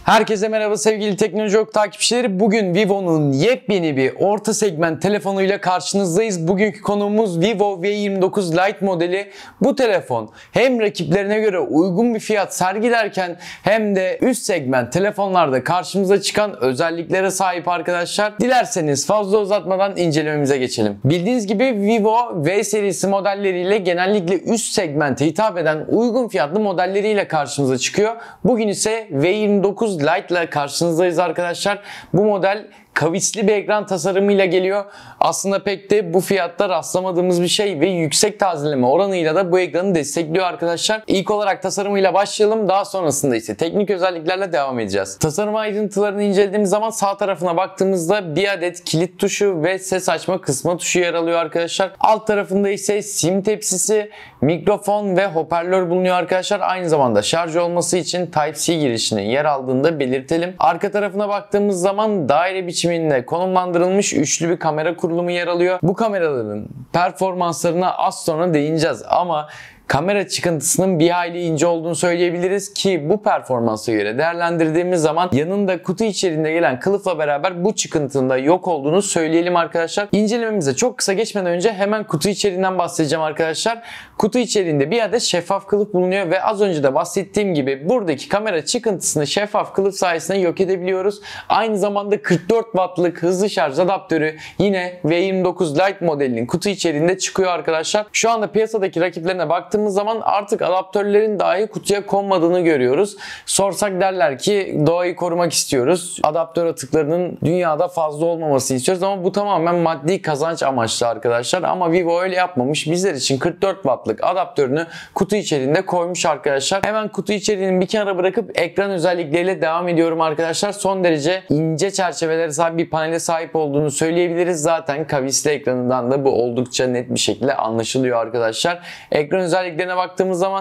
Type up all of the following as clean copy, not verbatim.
Herkese merhaba sevgili Teknoloji Ok takipçileri. Bugün Vivo'nun yepyeni bir orta segment telefonuyla karşınızdayız. Bugünkü konuğumuz Vivo V29 Lite modeli. Bu telefon hem rakiplerine göre uygun bir fiyat sergilerken hem de üst segment telefonlarda karşımıza çıkan özelliklere sahip arkadaşlar. Dilerseniz fazla uzatmadan incelememize geçelim. Bildiğiniz gibi Vivo V serisi modelleriyle genellikle üst segmente hitap eden uygun fiyatlı modelleriyle karşımıza çıkıyor. Bugün ise V29 Lite ile karşınızdayız arkadaşlar. Bu model kavisli bir ekran tasarımıyla geliyor. Aslında pek de bu fiyatta rastlamadığımız bir şey ve yüksek tazeleme oranıyla da bu ekranı destekliyor arkadaşlar. İlk olarak tasarımıyla başlayalım. Daha sonrasında ise teknik özelliklerle devam edeceğiz. Tasarım ayrıntılarını incelediğimiz zaman sağ tarafına baktığımızda bir adet kilit tuşu ve ses açma kısma tuşu yer alıyor arkadaşlar. Alt tarafında ise sim tepsisi, mikrofon ve hoparlör bulunuyor arkadaşlar. Aynı zamanda şarj olması için Type-C girişinin yer aldığını da belirtelim. Arka tarafına baktığımız zaman daire biçiminde konumlandırılmış üçlü bir kamera kurulumu yer alıyor. Bu kameraların performanslarına az sonra değineceğiz ama kamera çıkıntısının bir hayli ince olduğunu söyleyebiliriz ki bu performansa göre değerlendirdiğimiz zaman yanında kutu içerisinde gelen kılıfla beraber bu çıkıntının da yok olduğunu söyleyelim arkadaşlar. İncelememize çok kısa geçmeden önce hemen kutu içeriğinden bahsedeceğim arkadaşlar. Kutu içeriğinde bir adet şeffaf kılıf bulunuyor ve az önce de bahsettiğim gibi buradaki kamera çıkıntısını şeffaf kılıf sayesinde yok edebiliyoruz. Aynı zamanda 44 wattlık hızlı şarj adaptörü yine V29 Lite modelinin kutu içeriğinde çıkıyor arkadaşlar. Şu anda piyasadaki rakiplerine baktığımız zaman artık adaptörlerin dahi kutuya konmadığını görüyoruz. Sorsak derler ki doğayı korumak istiyoruz. Adaptör atıklarının dünyada fazla olmamasını istiyoruz ama bu tamamen maddi kazanç amaçlı arkadaşlar. Ama Vivo öyle yapmamış. Bizler için 44 wattlık adaptörünü kutu içeriğinde koymuş arkadaşlar. Hemen kutu içeriğini bir kenara bırakıp ekran özellikleriyle devam ediyorum arkadaşlar. Son derece ince çerçevelere sahip bir panele sahip olduğunu söyleyebiliriz. Zaten kavisli ekranından da bu oldukça net bir şekilde anlaşılıyor arkadaşlar. Ekran özelliklerine baktığımız zaman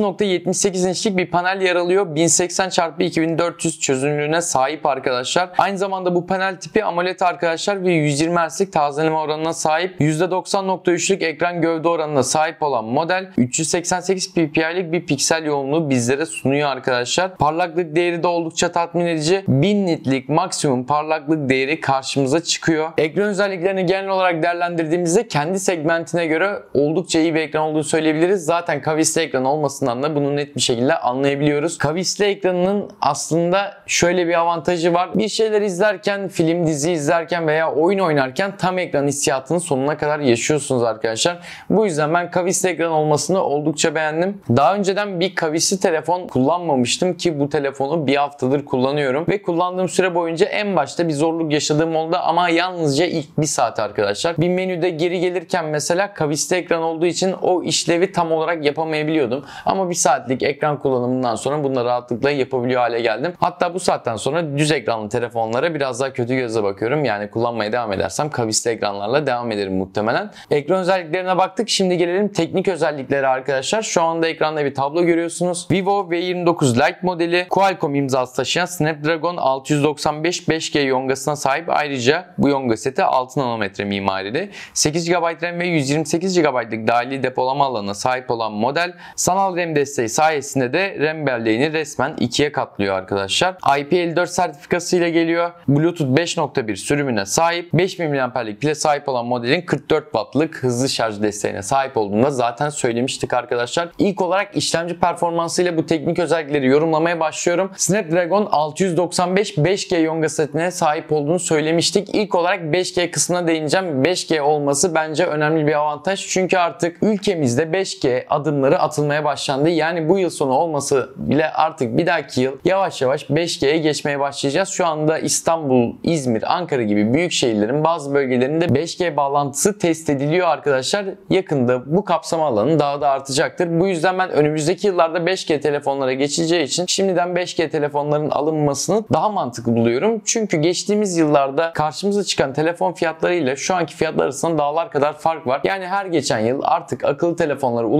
6.78 inçlik bir panel yer alıyor. 1080x2400 çözünürlüğüne sahip arkadaşlar. Aynı zamanda bu panel tipi AMOLED arkadaşlar ve 120 Hz'lik tazeleme oranına sahip. %90.3'lük ekran gövde oranına sahip olan model 388 ppi'lik bir piksel yoğunluğu bizlere sunuyor arkadaşlar. Parlaklık değeri de oldukça tatmin edici. 1000 nitlik maksimum parlaklık değeri karşımıza çıkıyor. Ekran özelliklerini genel olarak değerlendirdiğimizde kendi segmentine göre oldukça iyi bir ekran olduğunu söyleyebiliriz. Zaten kavisli ekran olmasından da bunu net bir şekilde anlayabiliyoruz. Kavisli ekranının aslında şöyle bir avantajı var. Bir şeyler izlerken, film, dizi izlerken veya oyun oynarken tam ekran hissiyatını sonuna kadar yaşıyorsunuz arkadaşlar. Bu yüzden ben kavisli ekran olmasını oldukça beğendim. Daha önceden bir kavisli telefon kullanmamıştım ki bu telefonu bir haftadır kullanıyorum ve kullandığım süre boyunca en başta bir zorluk yaşadığım oldu ama yalnızca ilk bir saat arkadaşlar. Bir menüde geri gelirken mesela kavisli ekran olduğu için o işlevi tam olarak yapamayabiliyordum. Ama bir saatlik ekran kullanımından sonra bunları rahatlıkla yapabiliyor hale geldim. Hatta bu saatten sonra düz ekranlı telefonlara biraz daha kötü gözle bakıyorum. Yani kullanmaya devam edersem kavisli ekranlarla devam ederim muhtemelen. Ekran özelliklerine baktık. Şimdi gelelim teknik özelliklere arkadaşlar. Şu anda ekranda bir tablo görüyorsunuz. Vivo V29 Lite modeli Qualcomm imzası taşıyan Snapdragon 695 5G yongasına sahip. Ayrıca bu yonga seti 6 nanometre mimarili. 8 GB RAM ve 128 GB'lık dahili depolama alanına sahip olan model sanal RAM desteği sayesinde de RAM belleğini resmen ikiye katlıyor arkadaşlar. IP54 sertifikası ile geliyor. Bluetooth 5.1 sürümüne sahip. 5000 mAh'lik pile sahip olan modelin 44 wattlık hızlı şarj desteğine sahip olduğunu da zaten söylemiştik arkadaşlar. İlk olarak işlemci performansıyla bu teknik özellikleri yorumlamaya başlıyorum. Snapdragon 695 5G yonga setine sahip olduğunu söylemiştik. İlk olarak 5G kısmına değineceğim. 5G olması bence önemli bir avantaj. Çünkü artık ülkemizde 5G adımları atılmaya başlandı. Yani bu yıl sonu olması bile artık bir dahaki yıl yavaş yavaş 5G'ye geçmeye başlayacağız. Şu anda İstanbul, İzmir, Ankara gibi büyük şehirlerin bazı bölgelerinde 5G bağlantısı test ediliyor arkadaşlar. Yakında bu kapsam alanı daha da artacaktır. Bu yüzden ben önümüzdeki yıllarda 5G telefonlara geçileceği için şimdiden 5G telefonların alınmasını daha mantıklı buluyorum. Çünkü geçtiğimiz yıllarda karşımıza çıkan telefon fiyatlarıyla şu anki fiyatlar arasında dağlar kadar fark var. Yani her geçen yıl artık akıllı telefonlara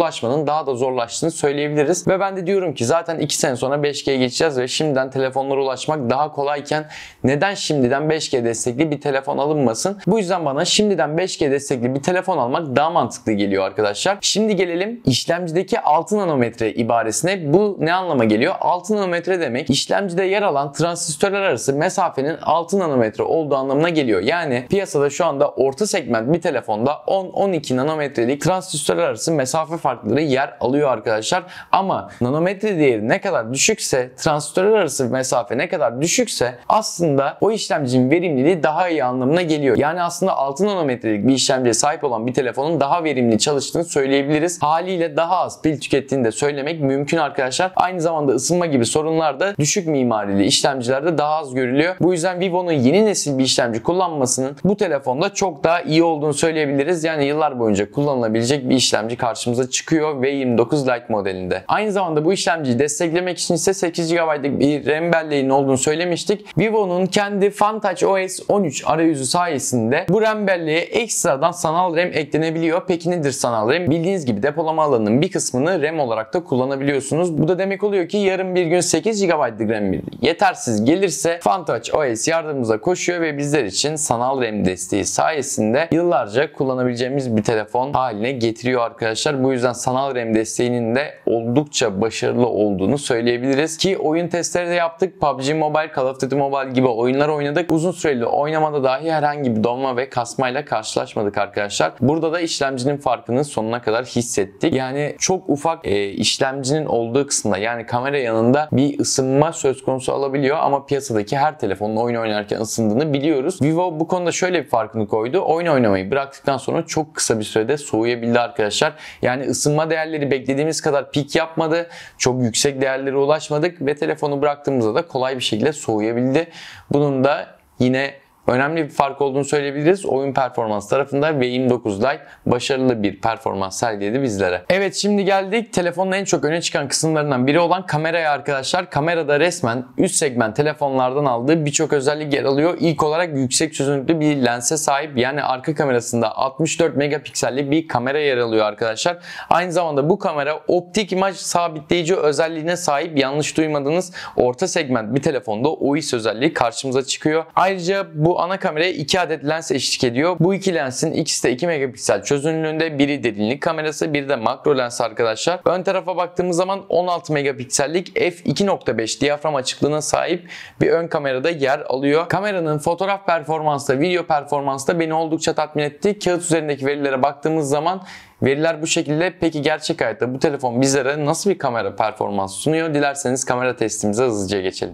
ulaşmanın daha da zorlaştığını söyleyebiliriz. Ve ben de diyorum ki zaten 2 sene sonra 5G'ye geçeceğiz ve şimdiden telefonlara ulaşmak daha kolayken neden şimdiden 5G destekli bir telefon alınmasın? Bu yüzden bana şimdiden 5G destekli bir telefon almak daha mantıklı geliyor arkadaşlar. Şimdi gelelim işlemcideki 6 nanometre ibaresine. Bu ne anlama geliyor? 6 nanometre demek işlemcide yer alan transistörler arası mesafenin 6 nanometre olduğu anlamına geliyor. Yani piyasada şu anda orta segment bir telefonda 10-12 nanometrelik transistörler arası mesafe farkları yer alıyor arkadaşlar. Ama nanometre değeri ne kadar düşükse, transistörler arası mesafe ne kadar düşükse aslında o işlemcinin verimliliği daha iyi anlamına geliyor. Yani aslında 6 nanometrelik bir işlemciye sahip olan bir telefonun daha verimli çalıştığını söyleyebiliriz. Haliyle daha az pil tükettiğini de söylemek mümkün arkadaşlar. Aynı zamanda ısınma gibi sorunlar da düşük mimarili işlemcilerde daha az görülüyor. Bu yüzden Vivo'nun yeni nesil bir işlemci kullanmasının bu telefonda çok daha iyi olduğunu söyleyebiliriz. Yani yıllar boyunca kullanılabilecek bir işlemci karşımıza çıkıyor V29 Lite modelinde. Aynı zamanda bu işlemciyi desteklemek için ise 8 GB'lık bir RAM belleğinin olduğunu söylemiştik. Vivo'nun kendi FunTouch OS 13 arayüzü sayesinde bu RAM belleğe ekstradan sanal RAM eklenebiliyor. Peki nedir sanal RAM? Bildiğiniz gibi depolama alanının bir kısmını RAM olarak da kullanabiliyorsunuz. Bu da demek oluyor ki yarın bir gün 8 GB'lık RAM yetersiz gelirse FunTouch OS yardımımıza koşuyor ve bizler için sanal RAM desteği sayesinde yıllarca kullanabileceğimiz bir telefon haline getiriyor arkadaşlar. Bu yüzden sanal RAM desteğinin de oldukça başarılı olduğunu söyleyebiliriz ki oyun testleri de yaptık. PUBG Mobile, Call of Duty Mobile gibi oyunlar oynadık. Uzun süreli oynamada dahi herhangi bir donma ve kasmayla karşılaşmadık arkadaşlar. Burada da işlemcinin farkını sonuna kadar hissettik. Yani çok ufak işlemcinin olduğu kısımda, yani kamera yanında bir ısınma söz konusu alabiliyor ama piyasadaki her telefonun oyun oynarken ısındığını biliyoruz. Vivo bu konuda şöyle bir farkını koydu. Oyun oynamayı bıraktıktan sonra çok kısa bir sürede soğuyabildi arkadaşlar. Yani ısınma değerleri beklediğimiz kadar pik yapmadı. Çok yüksek değerlere ulaşmadık ve telefonu bıraktığımızda da kolay bir şekilde soğuyabildi. Bunun da yine önemli bir fark olduğunu söyleyebiliriz. Oyun performans tarafında V29 Lite başarılı bir performans sergiledi bizlere. Evet, şimdi geldik telefonun en çok öne çıkan kısımlarından biri olan kameraya arkadaşlar. Kamerada resmen üst segment telefonlardan aldığı birçok özellik yer alıyor. İlk olarak yüksek çözünürlüklü bir lense sahip. Yani arka kamerasında 64 megapiksellik bir kamera yer alıyor arkadaşlar. Aynı zamanda bu kamera optik imaj sabitleyici özelliğine sahip. Yanlış duymadınız. Orta segment bir telefonda OIS özelliği karşımıza çıkıyor. Ayrıca bu ana kameraya 2 adet lens eşlik ediyor. Bu iki lensin ikisi de 2 megapiksel çözünürlüğünde. Biri derinlik kamerası, biri de makro lens arkadaşlar. Ön tarafa baktığımız zaman 16 megapiksellik f2.5 diyafram açıklığına sahip bir ön kamerada yer alıyor. Kameranın fotoğraf performansı da video performansı da beni oldukça tatmin etti. Kağıt üzerindeki verilere baktığımız zaman veriler bu şekilde. Peki gerçek hayatta bu telefon bizlere nasıl bir kamera performansı sunuyor? Dilerseniz kamera testimize hızlıca geçelim.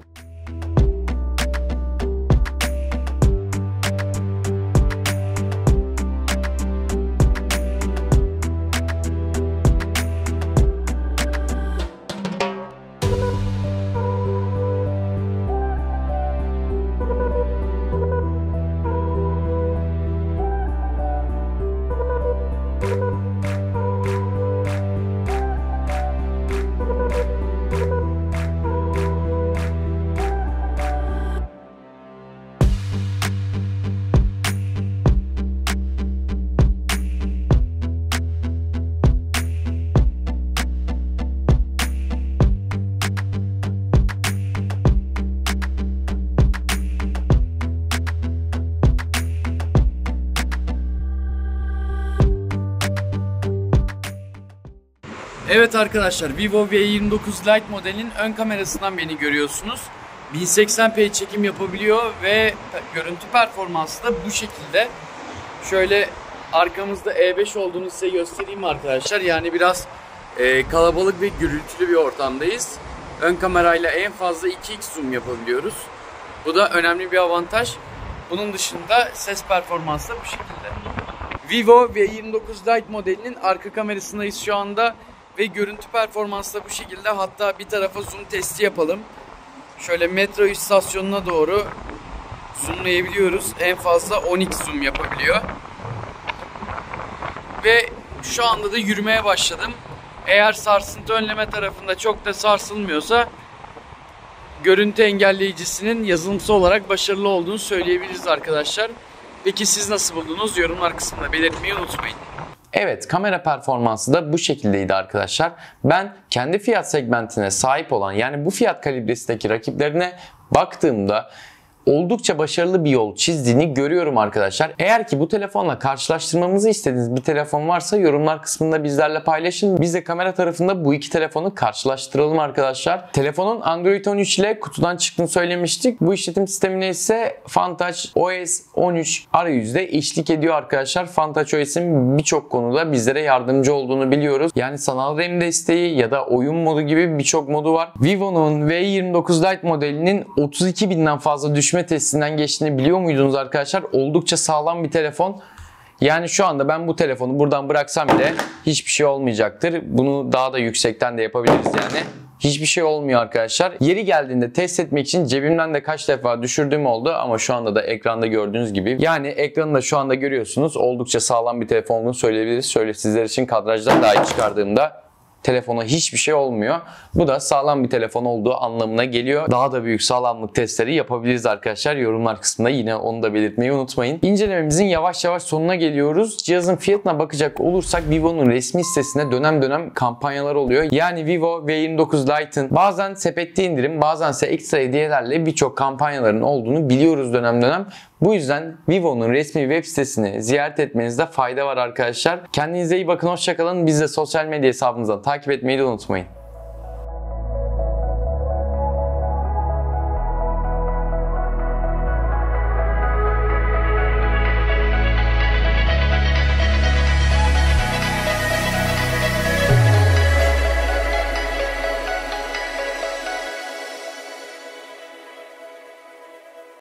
Evet arkadaşlar, Vivo V29 Lite modelinin ön kamerasından beni görüyorsunuz. 1080p çekim yapabiliyor ve görüntü performansı da bu şekilde. Şöyle arkamızda E5 olduğunu size göstereyim arkadaşlar. Yani biraz kalabalık ve gürültülü bir ortamdayız. Ön kamerayla en fazla 2x zoom yapabiliyoruz. Bu da önemli bir avantaj. Bunun dışında ses performansı da bu şekilde. Vivo V29 Lite modelinin arka kamerasındayız şu anda. Ve görüntü performansı da bu şekilde. Hatta bir tarafa zoom testi yapalım. Şöyle metro istasyonuna doğru zoomlayabiliyoruz. En fazla 10x zoom yapabiliyor. Ve şu anda da yürümeye başladım. Eğer sarsıntı önleme tarafında çok da sarsılmıyorsa görüntü engelleyicisinin yazılımsal olarak başarılı olduğunu söyleyebiliriz arkadaşlar. Peki siz nasıl buldunuz? Yorumlar kısmında belirtmeyi unutmayın. Evet, kamera performansı da bu şekildeydi arkadaşlar. Ben kendi fiyat segmentine sahip olan, yani bu fiyat kalibresindeki rakiplerine baktığımda oldukça başarılı bir yol çizdiğini görüyorum arkadaşlar. Eğer ki bu telefonla karşılaştırmamızı istediğiniz bir telefon varsa yorumlar kısmında bizlerle paylaşın. Biz de kamera tarafında bu iki telefonu karşılaştıralım arkadaşlar. Telefonun Android 13 ile kutudan çıktığını söylemiştik. Bu işletim sistemine ise Fantouch OS 13 arayüzde eşlik ediyor arkadaşlar. Fantouch OS'in birçok konuda bizlere yardımcı olduğunu biliyoruz. Yani sanal RAM desteği ya da oyun modu gibi birçok modu var. Vivo'nun V29 Lite modelinin 32.000'den fazla düşme testinden geçtiğini biliyor muydunuz arkadaşlar? Oldukça sağlam bir telefon. Yani şu anda ben bu telefonu buradan bıraksam bile hiçbir şey olmayacaktır. Bunu daha da yüksekten de yapabiliriz yani. Hiçbir şey olmuyor arkadaşlar. Yeri geldiğinde test etmek için cebimden de kaç defa düşürdüğüm oldu ama şu anda da ekranda gördüğünüz gibi. Yani ekranı da şu anda görüyorsunuz. Oldukça sağlam bir telefon olduğunu söyleyebiliriz. Şöyle sizler için kadrajdan dahi çıkardığımda telefona hiçbir şey olmuyor. Bu da sağlam bir telefon olduğu anlamına geliyor. Daha da büyük sağlamlık testleri yapabiliriz arkadaşlar. Yorumlar kısmında yine onu da belirtmeyi unutmayın. İncelememizin yavaş yavaş sonuna geliyoruz. Cihazın fiyatına bakacak olursak Vivo'nun resmi sitesinde dönem dönem kampanyalar oluyor. Yani Vivo V29 Lite'ın bazen sepette indirim, bazense ekstra hediyelerle birçok kampanyaların olduğunu biliyoruz dönem dönem. Bu yüzden Vivo'nun resmi web sitesini ziyaret etmenizde fayda var arkadaşlar. Kendinize iyi bakın, hoşça kalın. Bizi de sosyal medya hesabımızdan takip etmeyi de unutmayın.